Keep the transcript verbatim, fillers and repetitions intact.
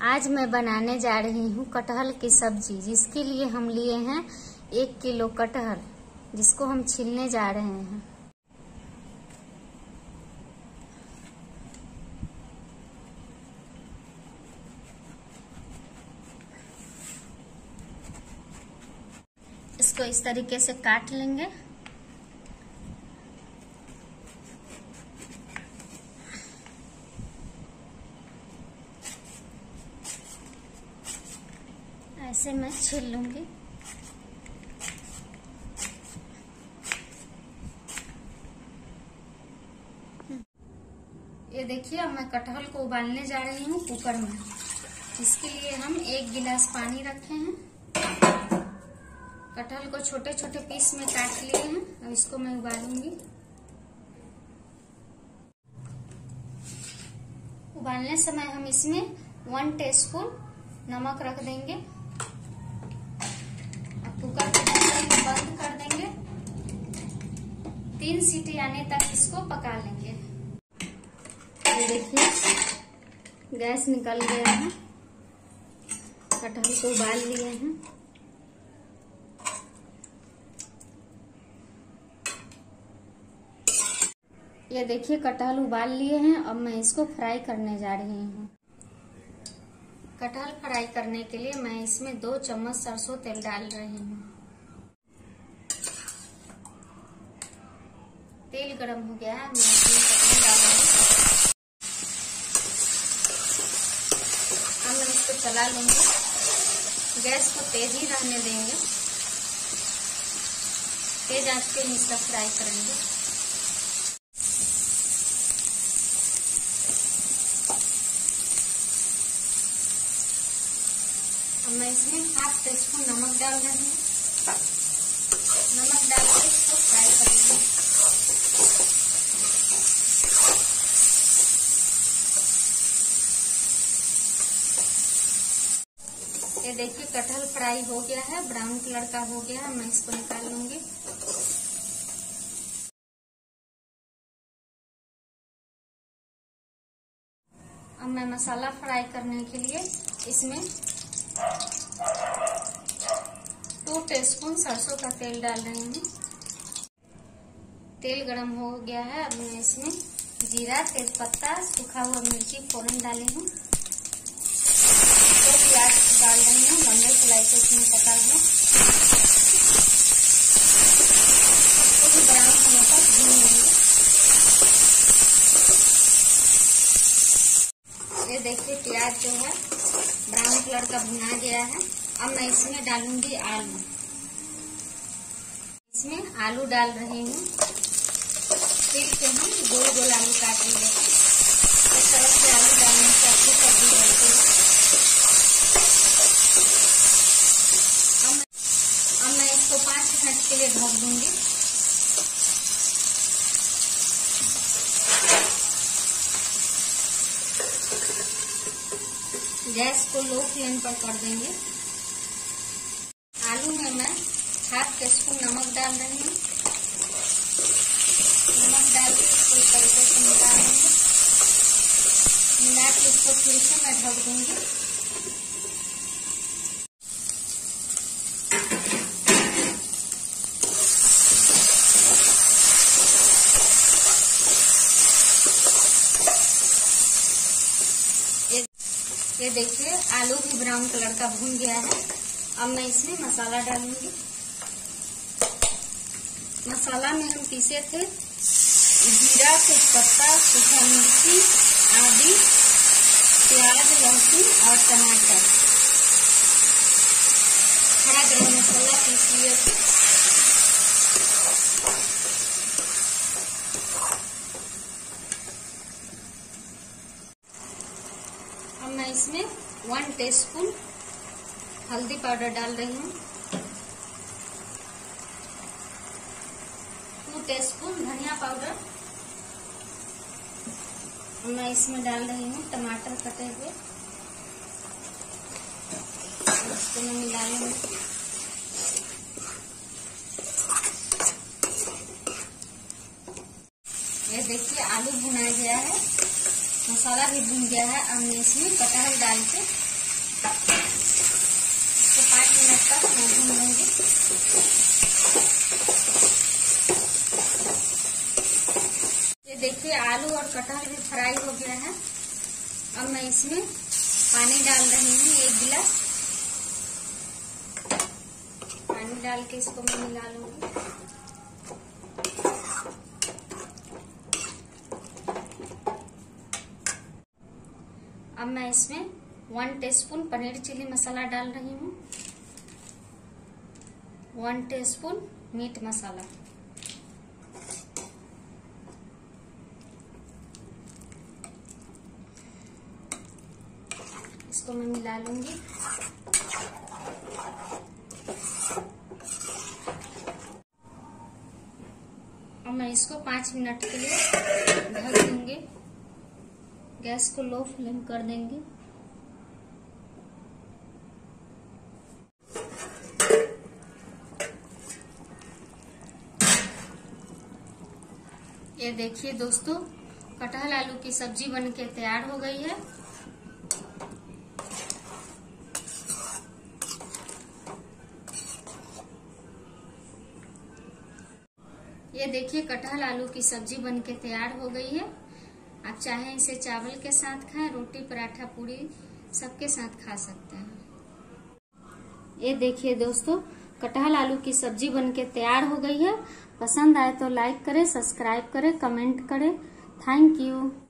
आज मैं बनाने जा रही हूँ कटहल की सब्जी, जिसके लिए हम लिए हैं एक किलो कटहल, जिसको हम छीलने जा रहे हैं। इसको इस तरीके से काट लेंगे। ऐसे मैं छील लूंगी। ये देखिए, अब मैं कटहल को उबालने जा रही हूँ कुकर में। इसके लिए हम एक गिलास पानी रखे हैं। कटहल को छोटे छोटे पीस में काट लिए हैं। अब इसको मैं उबालूंगी। उबालने समय हम इसमें वन टीस्पून नमक रख देंगे। अब कुकर को बंद कर देंगे। तीन सीटी आने तक इसको पका लेंगे। ये देखिए, गैस निकल गया है। कटहल को उबाल लिए हैं। ये देखिए, कटहल उबाल लिए हैं। अब मैं इसको फ्राई करने जा रही हूँ। कटहल फ्राई करने के लिए मैं इसमें दो चम्मच सरसों तेल डाल रही हूँ। तेल गरम हो गया है। मैं इसमें कटहल डाल रही हूँ। अब मैं इसको चला लूंगी। गैस को तेज ही रहने देंगे। तेज आंच पे इसका फ्राई करेंगे। अब मैं इसमें हाफ टी स्पून नमक डाल रही हूँ। नमक डाल के इसको फ्राई करेंगे। ये देखिए, कटहल फ्राई हो गया है, ब्राउन कलर का हो गया है। मैं इसको निकाल लूंगी। अब मैं मसाला फ्राई करने के लिए इसमें टू टीस्पून सरसों का तेल डाल रही हूँ। तेल गरम हो गया है। अब मैं इसमें जीरा, तेजपत्ता, सूखा हुआ मिर्ची फोरन डाली हूँ। दो प्याज डाल रही हूँ, लंबे स्लाइसेस में कटा हुआ। इसको भी ब्राउन होने तक भून लेंगे। ये देखिए, प्याज जो है ब्राउन कलर का भुना गया है। अब मैं इसमें डालूंगी आलू। इसमें आलू डाल रही हूँ। फिर से हम गोल गोल आलू काट लेंगे। इस तरह से आलू डालने से अच्छी सब्जी बनती है। अब, अब मैं इसको पाँच मिनट के लिए ढक दूंगी। गैस को लो फ्लेम पर कर देंगे। आलू में मैं हाफ टी स्पून नमक डाल रही हूँ। नमक डाल के इसको इस तरीके से मिला देंगे। मिला के इसको फिर से मैं ढक दूंगी। ये देखिए, आलू भी ब्राउन कलर का भून गया है। अब मैं इसमें मसाला डालूंगी। मसाला में हम पीसे थे जीरा, तेजपत्ता, सूखा मिर्ची, आदि, प्याज, लहसुन और टमाटर, हरा गरम मसाला पीस लिए थे। अब मैं इसमें वन टीस्पून हल्दी पाउडर डाल रही हूँ। टू टीस्पून धनिया पाउडर। मैं इसमें डाल रही हूँ टमाटर कटे हुए। इसको मैं मिला लूंगी। ये देखिए, आलू भुना गया है, मसाला भी भून गया है। अब मैं इसमें कटहल डाल के मिनट तक मैं भून लूंगी। ये देखिए आलू और कटहल भी फ्राई हो गया है। अब मैं इसमें पानी डाल रही हूँ, एक गिलास पानी डाल के इसको मैं मिला लूंगी। अब मैं इसमें one teaspoon paneer chilli masala डाल रही हूँ, वन टीस्पून मीट मसाला, इसको मैं मिला लूंगी। अब मैं इसको पाँच मिनट के लिए ढक दूंगी। गैस को लो फ्लेम कर देंगे। ये देखिए दोस्तों, कटहल आलू की सब्जी बनके तैयार हो गई है। ये देखिए कटहल आलू की सब्जी बनके तैयार हो गई है। आप चाहें इसे चावल के साथ खाएं, रोटी पराठा पूरी सबके साथ खा सकते हैं। ये देखिए दोस्तों, कटहल आलू की सब्जी बनके तैयार हो गई है। पसंद आए तो लाइक करें, सब्सक्राइब करें, कमेंट करें। Thank you.